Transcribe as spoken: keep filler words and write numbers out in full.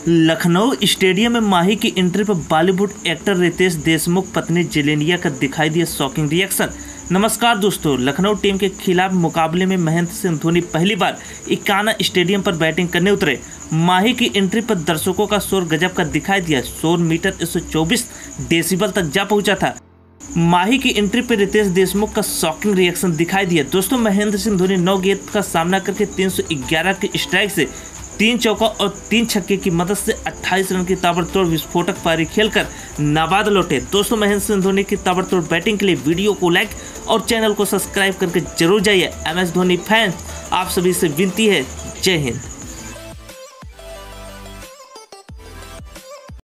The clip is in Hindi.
लखनऊ स्टेडियम में माही की एंट्री पर बॉलीवुड एक्टर रितेश देशमुख पत्नी जेलेनिया का दिखाई दिया शॉकिंग रिएक्शन। नमस्कार दोस्तों, लखनऊ टीम के खिलाफ मुकाबले में महेंद्र सिंह धोनी पहली बार इकाना स्टेडियम पर बैटिंग करने उतरे। माही की एंट्री पर दर्शकों का शोर गजब का दिखाई दिया। शोर मीटर एक सौ चौबीस डेसिबल तक जा पहुंचा था। माही की एंट्री पर रितेश देशमुख का शॉकिंग रिएक्शन दिखाई दिया। दोस्तों, महेंद्र सिंह धोनी नौ गेंद का सामना करके तीन सौ ग्यारह के स्ट्राइक से तीन चौका और तीन छक्के की मदद से अट्ठाईस रन की ताबड़तोड़ विस्फोटक पारी खेलकर नाबाद लौटे। दोस्तों, महेंद्र सिंह धोनी की ताबड़तोड़ बैटिंग के लिए वीडियो को लाइक और चैनल को सब्सक्राइब करके जरूर जाइए। एम एस धोनी फैंस आप सभी से विनती है, जय हिंद।